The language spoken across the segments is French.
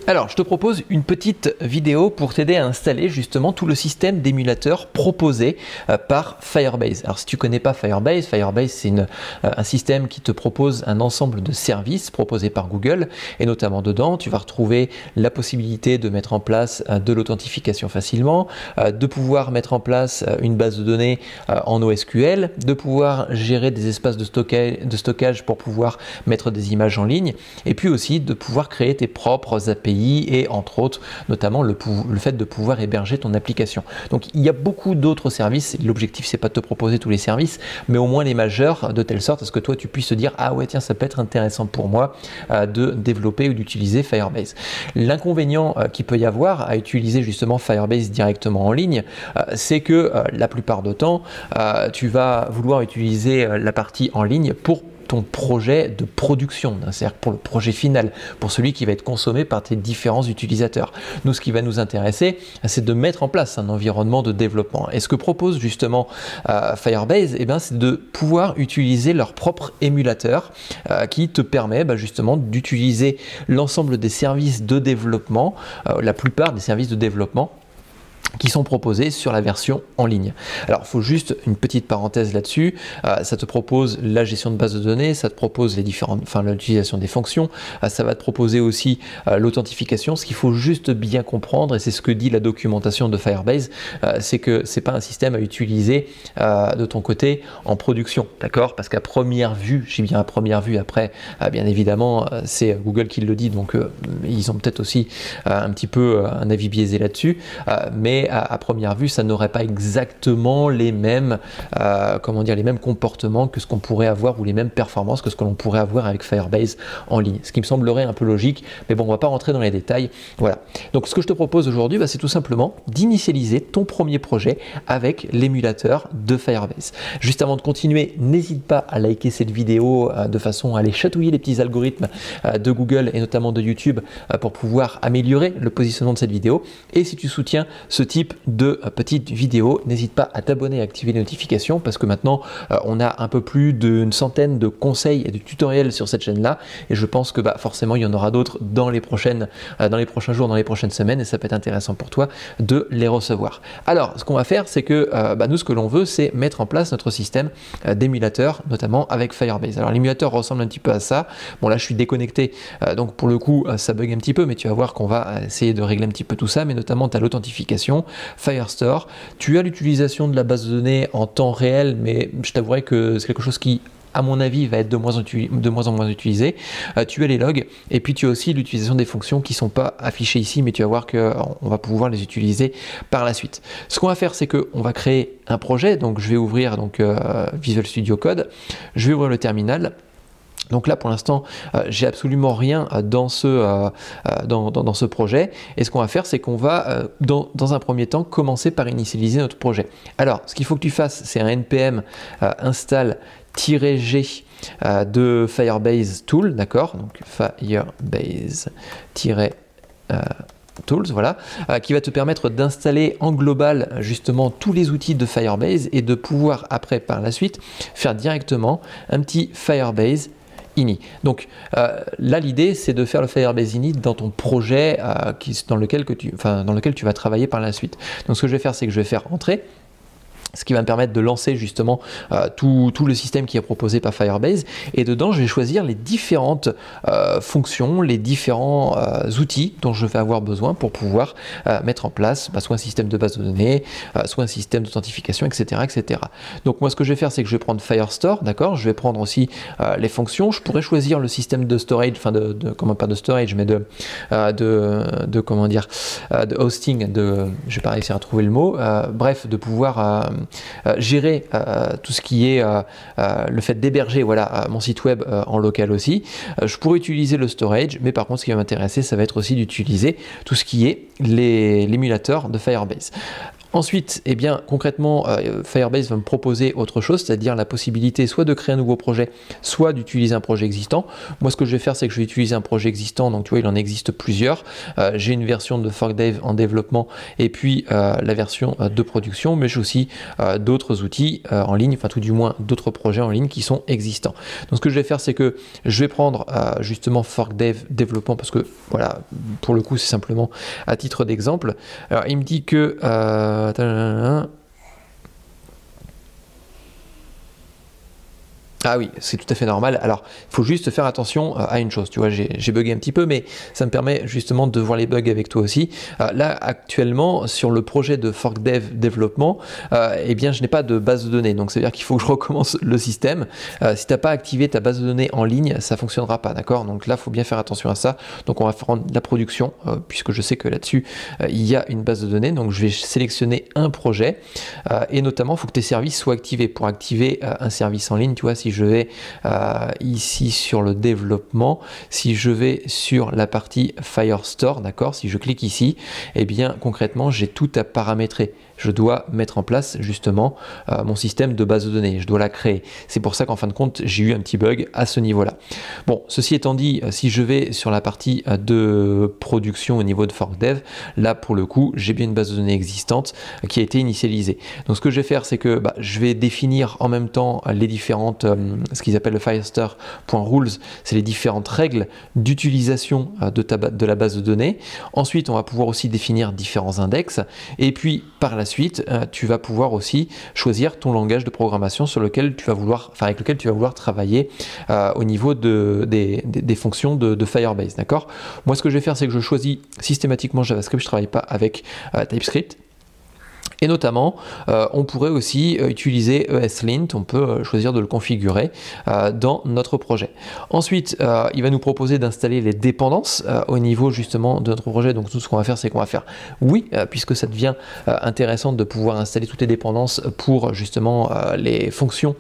Alors, je te propose une petite vidéo pour t'aider à installer justement tout le système d'émulateur proposé par Firebase. Alors, si tu ne connais pas Firebase, c'est un système qui te propose un ensemble de services proposés par Google et notamment dedans, tu vas retrouver la possibilité de mettre en place de l'authentification facilement, de pouvoir mettre en place une base de données en NoSQL, de pouvoir gérer des espaces de stockage pour pouvoir mettre des images en ligne et puis aussi de pouvoir créer tes propres API et entre autres notamment le fait de pouvoir héberger ton application. Donc il y a beaucoup d'autres services. L'objectif c'est pas de te proposer tous les services mais au moins les majeurs, de telle sorte à ce que toi tu puisses te dire ah ouais tiens ça peut être intéressant pour moi de développer ou d'utiliser Firebase. L'inconvénient qu'il peut y avoir à utiliser justement Firebase directement en ligne, c'est que la plupart du temps tu vas vouloir utiliser la partie en ligne pour ton projet de production, c'est-à-dire pour le projet final, pour celui qui va être consommé par tes différents utilisateurs. Nous, ce qui va nous intéresser, c'est de mettre en place un environnement de développement. Et ce que propose justement Firebase, c'est de pouvoir utiliser leur propre émulateur qui te permet justement d'utiliser l'ensemble des services de développement, la plupart des services de développement qui sont proposés sur la version en ligne. Alors, il faut juste une petite parenthèse là-dessus. Ça te propose la gestion de base de données, ça te propose l'utilisation des fonctions, ça va te proposer aussi l'authentification. Ce qu'il faut juste bien comprendre, et c'est ce que dit la documentation de Firebase, c'est que c'est pas un système à utiliser de ton côté en production, d'accord? Parce qu'à première vue, j'ai bien à première vue, après, bien évidemment, c'est Google qui le dit, donc ils ont peut-être aussi un petit peu un avis biaisé là-dessus, mais à première vue, ça n'aurait pas exactement les mêmes, les mêmes comportements que ce qu'on pourrait avoir ou les mêmes performances que ce que l'on pourrait avoir avec Firebase en ligne. Ce qui me semblerait un peu logique, mais bon, on va pas rentrer dans les détails. Voilà. Donc, ce que je te propose aujourd'hui, c'est tout simplement d'initialiser ton premier projet avec l'émulateur de Firebase. Juste avant de continuer, n'hésite pas à liker cette vidéo de façon à aller chatouiller les petits algorithmes de Google et notamment de YouTube pour pouvoir améliorer le positionnement de cette vidéo. Et si tu soutiens ce type de petites vidéos, n'hésite pas à t'abonner et à activer les notifications parce que maintenant on a un peu plus d'une centaine de conseils et de tutoriels sur cette chaîne là et je pense que forcément il y en aura d'autres dans les prochains jours, dans les prochaines semaines et ça peut être intéressant pour toi de les recevoir. Alors ce qu'on va faire c'est que nous ce que l'on veut c'est mettre en place notre système d'émulateur notamment avec Firebase. Alors l'émulateur ressemble un petit peu à ça. Bon là je suis déconnecté donc pour le coup ça bug un petit peu mais tu vas voir qu'on va essayer de régler un petit peu tout ça mais notamment tu as l'authentification, Firestore, tu as l'utilisation de la base de données en temps réel mais je t'avouerai que c'est quelque chose qui à mon avis va être de moins en moins utilisé. Tu as les logs et puis tu as aussi l'utilisation des fonctions qui ne sont pas affichées ici mais tu vas voir qu'on va pouvoir les utiliser par la suite. Ce qu'on va faire c'est qu'on va créer un projet, donc je vais ouvrir Visual Studio Code, je vais ouvrir le terminal. Donc là, pour l'instant, j'ai absolument rien dans ce projet. Et ce qu'on va faire, c'est qu'on va, dans un premier temps, commencer par initialiser notre projet. Alors, ce qu'il faut que tu fasses, c'est un npm install-g de Firebase Tool, d'accord? Donc Firebase-Tools, voilà, qui va te permettre d'installer en global justement tous les outils de Firebase et de pouvoir après, par la suite, faire directement un petit Firebase Init. Donc là l'idée c'est de faire le Firebase Init dans ton projet dans lequel tu vas travailler par la suite. Donc ce que je vais faire c'est que je vais faire entrer, ce qui va me permettre de lancer justement tout le système qui est proposé par Firebase et dedans je vais choisir les différentes fonctions, les différents outils dont je vais avoir besoin pour pouvoir mettre en place soit un système de base de données, soit un système d'authentification, etc., etc. Donc moi ce que je vais faire c'est que je vais prendre Firestore, d'accord, je vais prendre aussi les fonctions, je pourrais choisir le système de storage, pas de storage mais de hosting, je vais pas réussir à trouver le mot, bref, de pouvoir gérer tout ce qui est le fait d'héberger mon site web en local aussi. Je pourrais utiliser le storage, mais par contre ce qui va m'intéresser ça va être aussi d'utiliser tout ce qui est l'émulateur de Firebase. Ensuite, eh bien, concrètement, Firebase va me proposer autre chose, c'est-à-dire la possibilité soit de créer un nouveau projet, soit d'utiliser un projet existant. Moi, ce que je vais faire, c'est que je vais utiliser un projet existant. Donc, tu vois, il en existe plusieurs. J'ai une version de ForkDev en développement et puis la version de production, mais j'ai aussi d'autres outils en ligne, enfin tout du moins d'autres projets en ligne qui sont existants. Donc, ce que je vais faire, c'est que je vais prendre justement ForkDev développement parce que, voilà, pour le coup, c'est simplement à titre d'exemple. Alors, il me dit que ah oui, c'est tout à fait normal. Alors, il faut juste faire attention à une chose. Tu vois, j'ai bugué un petit peu, mais ça me permet justement de voir les bugs avec toi aussi. Là, actuellement, sur le projet de ForkDev développement, eh bien, je n'ai pas de base de données. Donc, c'est-à-dire qu'il faut que je recommence le système. Si tu n'as pas activé ta base de données en ligne, ça ne fonctionnera pas, d'accord? Donc là, il faut bien faire attention à ça. Donc, on va faire la production, puisque je sais que là-dessus, il y a une base de données. Donc, je vais sélectionner un projet. Et notamment, il faut que tes services soient activés. Pour activer un service en ligne, tu vois, si je vais ici sur le développement, si je vais sur la partie Firestore, d'accord, si je clique ici, eh bien concrètement j'ai tout à paramétrer. Je dois mettre en place justement mon système de base de données, je dois la créer. C'est pour ça qu'en fin de compte j'ai eu un petit bug à ce niveau-là. Bon, ceci étant dit, si je vais sur la partie de production au niveau de ForkDev, là pour le coup j'ai bien une base de données existante qui a été initialisée. Donc ce que je vais faire, c'est que je vais définir en même temps les différentes, ce qu'ils appellent le Firestore.rules, c'est les différentes règles d'utilisation de la base de données. Ensuite, on va pouvoir aussi définir différents index. Et puis, par la suite, tu vas pouvoir aussi choisir ton langage de programmation sur lequel tu vas vouloir, enfin, avec lequel tu vas vouloir travailler au niveau des fonctions de Firebase. D'accord? Moi, ce que je vais faire, c'est que je choisis systématiquement JavaScript. Je ne travaille pas avec TypeScript. Et notamment, on pourrait aussi utiliser ESLint, on peut choisir de le configurer dans notre projet. Ensuite, il va nous proposer d'installer les dépendances au niveau justement de notre projet. Donc tout ce qu'on va faire, c'est qu'on va faire oui, puisque ça devient intéressant de pouvoir installer toutes les dépendances pour justement les fonctions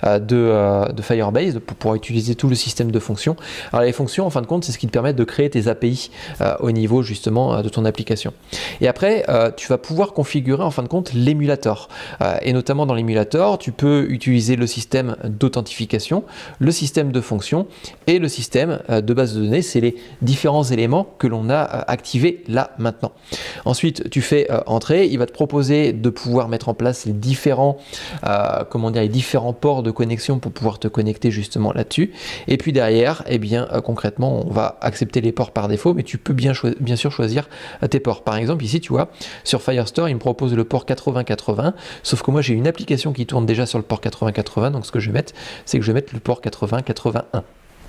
de Firebase, pour pouvoir utiliser tout le système de fonctions. Alors les fonctions, en fin de compte, c'est ce qui te permet de créer tes API au niveau justement de ton application. Et après, tu vas pouvoir configurer en fin de compte l'émulateur. Et notamment dans l'émulateur, tu peux utiliser le système d'authentification, le système de fonction et le système de base de données. C'est les différents éléments que l'on a activés là maintenant. Ensuite, tu fais entrer. Il va te proposer de pouvoir mettre en place les différents, les différents ports de connexion pour pouvoir te connecter justement là-dessus. Et puis derrière, eh bien, concrètement, on va accepter les ports par défaut, mais tu peux bien sûr choisir tes ports. Par exemple, ici, tu vois, sur Firestore, il me propose le port 8080, sauf que moi j'ai une application qui tourne déjà sur le port 8080, donc ce que je vais mettre, c'est que je vais mettre le port 8081.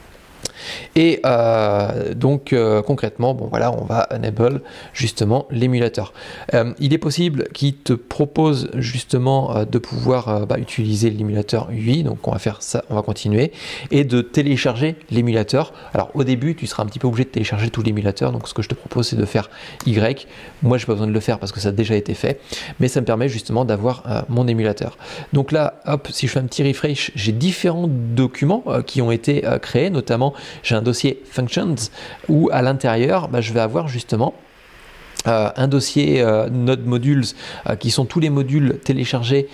Et concrètement, bon voilà, on va enable justement l'émulateur. Il est possible qu'il te propose justement de pouvoir utiliser l'émulateur UI, donc on va faire ça, on va continuer, et de télécharger l'émulateur. Alors au début, tu seras un petit peu obligé de télécharger tout l'émulateur, donc ce que je te propose c'est de faire Y. Moi j'ai pas besoin de le faire parce que ça a déjà été fait, mais ça me permet justement d'avoir mon émulateur. Donc là, hop, si je fais un petit refresh, j'ai différents documents qui ont été créés, notamment j'ai un dossier Functions où à l'intérieur, je vais avoir justement un dossier Node Modules qui sont tous les modules téléchargés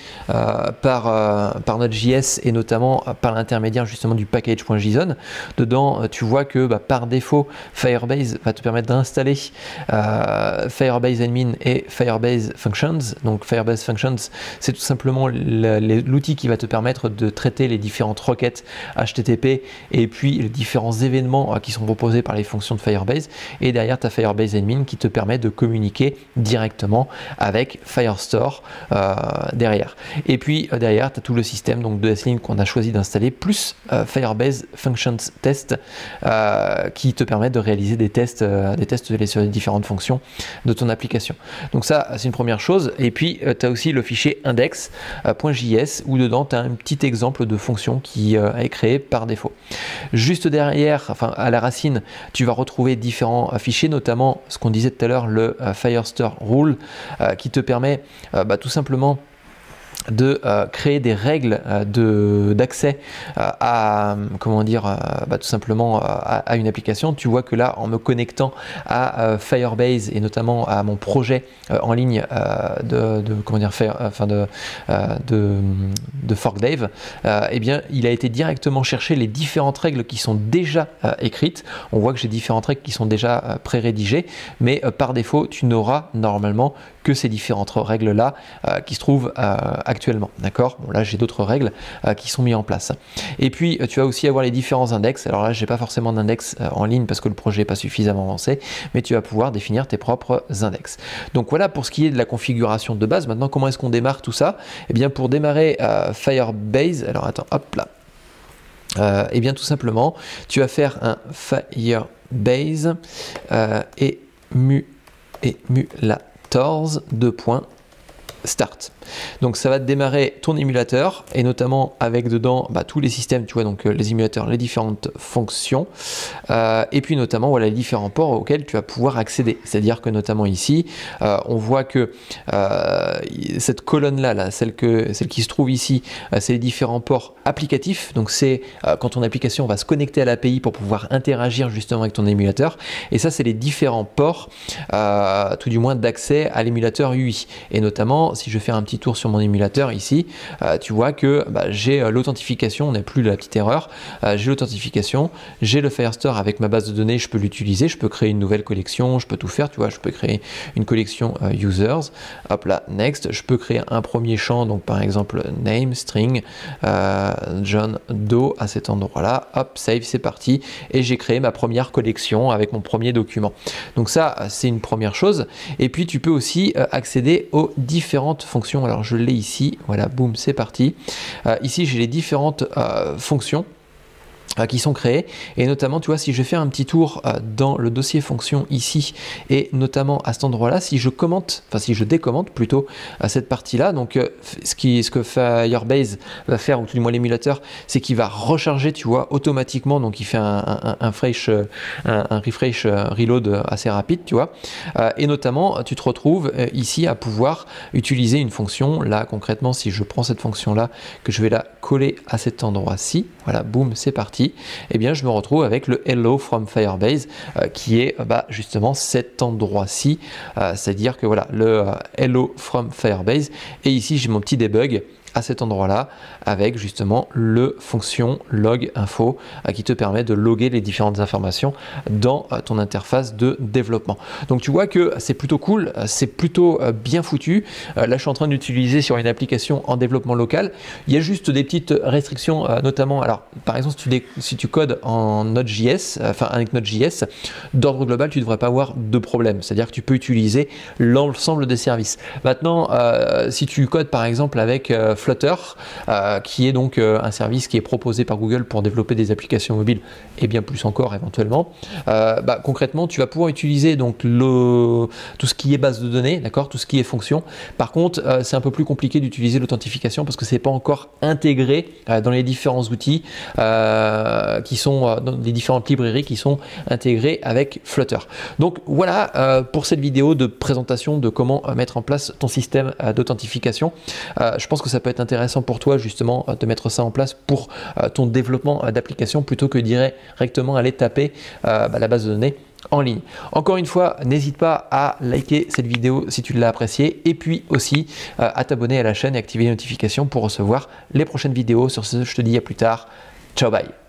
par Node.js et notamment par l'intermédiaire justement du package.json. Dedans, tu vois que par défaut, Firebase va te permettre d'installer Firebase Admin et Firebase Functions. Donc Firebase Functions, c'est tout simplement l'outil qui va te permettre de traiter les différentes requêtes HTTP et puis les différents événements qui sont proposés par les fonctions de Firebase. Et derrière, tu as Firebase Admin qui te permet de communiquer directement avec Firestore derrière. Et puis derrière, tu as tout le système donc de ESLint qu'on a choisi d'installer, plus Firebase Functions Test qui te permet de réaliser des tests sur les différentes fonctions de ton application. Donc ça, c'est une première chose. Et puis, tu as aussi le fichier index.js où dedans, tu as un petit exemple de fonction qui est créé par défaut. Juste derrière, enfin à la racine, tu vas retrouver différents fichiers, notamment ce qu'on disait tout à l'heure, le Firestore Rule qui te permet tout simplement de créer des règles d'accès à, comment dire, tout simplement à une application. Tu vois que là, en me connectant à Firebase et notamment à mon projet en ligne comment dire, de ForkDave, eh bien, il a été directement chercher les différentes règles qui sont déjà écrites. On voit que j'ai différentes règles qui sont déjà pré-rédigées, mais par défaut, tu n'auras normalement que ces différentes règles-là qui se trouvent actuellement. D'accord? Bon, là, j'ai d'autres règles qui sont mises en place. Et puis, tu vas aussi avoir les différents index. Alors là, je n'ai pas forcément d'index en ligne parce que le projet n'est pas suffisamment avancé, mais tu vas pouvoir définir tes propres index. Donc voilà pour ce qui est de la configuration de base. Maintenant, comment est-ce qu'on démarre tout ça? Eh bien, pour démarrer Firebase, alors attends, hop là. Eh bien, tout simplement, tu vas faire un Firebase emulators 2.start. Donc ça va te démarrer ton émulateur et notamment avec dedans tous les systèmes, tu vois, donc les émulateurs, les différentes fonctions et puis notamment voilà les différents ports auxquels tu vas pouvoir accéder. C'est-à-dire que notamment ici, on voit que cette colonne là, celle qui se trouve ici, c'est les différents ports applicatifs. Donc c'est quand ton application va se connecter à l'API pour pouvoir interagir justement avec ton émulateur. Et ça, c'est les différents ports, tout du moins d'accès à l'émulateur UI. Et notamment, si je fais un petit tour sur mon émulateur ici, tu vois que j'ai l'authentification, on n'a plus la petite erreur, j'ai l'authentification, j'ai le Firestore avec ma base de données, je peux l'utiliser, je peux créer une nouvelle collection, je peux tout faire, tu vois, je peux créer une collection users, hop là, next, je peux créer un premier champ, donc par exemple name, string, John Doe à cet endroit-là, hop, save, c'est parti, et j'ai créé ma première collection avec mon premier document. Donc ça, c'est une première chose, et puis tu peux aussi accéder aux différentes fonctions. Alors je l'ai ici, voilà, boum, c'est parti. Ici, j'ai les différentes fonctions qui sont créées et notamment tu vois si je fais un petit tour dans le dossier fonction ici et notamment à cet endroit là, si je commente, enfin si je décommente plutôt à cette partie là, donc ce que Firebase va faire, ou tout du moins l'émulateur, c'est qu'il va recharger, tu vois, automatiquement, donc il fait un refresh reload assez rapide, tu vois, et notamment tu te retrouves ici à pouvoir utiliser une fonction là. Concrètement, si je prends cette fonction là, que je vais la coller à cet endroit-ci, voilà, boum, c'est parti. Eh bien, je me retrouve avec le Hello from Firebase qui est justement cet endroit-ci, c'est-à-dire que voilà, le Hello from Firebase, et ici j'ai mon petit debug à cet endroit-là avec justement le fonction log info qui te permet de loguer les différentes informations dans ton interface de développement. Donc tu vois que c'est plutôt cool, c'est plutôt bien foutu. Là, je suis en train d'utiliser sur une application en développement local. Il y a juste des petites restrictions, notamment, alors par exemple, si tu codes en Node.js, enfin avec Node.js, d'ordre global, tu ne devrais pas avoir de problème. C'est-à-dire que tu peux utiliser l'ensemble des services. Maintenant, si tu codes par exemple avec Flutter, qui est donc un service qui est proposé par Google pour développer des applications mobiles et bien plus encore éventuellement, concrètement tu vas pouvoir utiliser donc tout ce qui est base de données, d'accord, tout ce qui est fonction. Par contre, c'est un peu plus compliqué d'utiliser l'authentification parce que c'est pas encore intégré dans les différents outils qui sont dans les différentes librairies qui sont intégrées avec Flutter. Donc voilà pour cette vidéo de présentation de comment mettre en place ton système d'authentification. Je pense que ça peut être intéressant pour toi justement de mettre ça en place pour ton développement d'application plutôt que directement aller taper la base de données en ligne. Encore une fois, n'hésite pas à liker cette vidéo si tu l'as appréciée et puis aussi à t'abonner à la chaîne et activer les notifications pour recevoir les prochaines vidéos. Sur ce, je te dis à plus tard. Ciao, bye.